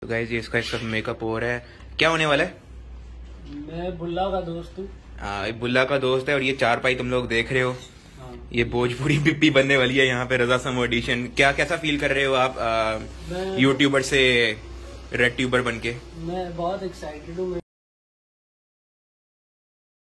तो गाइस ये इसका मेकअप हो रहा है। क्या होने वाला है? मैं बुल्ला का दोस्त हूँ। बुल्ला का दोस्त है और ये चारपाई तुम लोग देख रहे हो। हाँ। ये भोजपुरी पिप्पी बनने वाली है यहाँ पे रजा समो एडिशन। क्या कैसा फील कर रहे हो आप यूट्यूबर से रेड ट्यूबर बन के? मैं बहुत एक्साइटेड हूँ।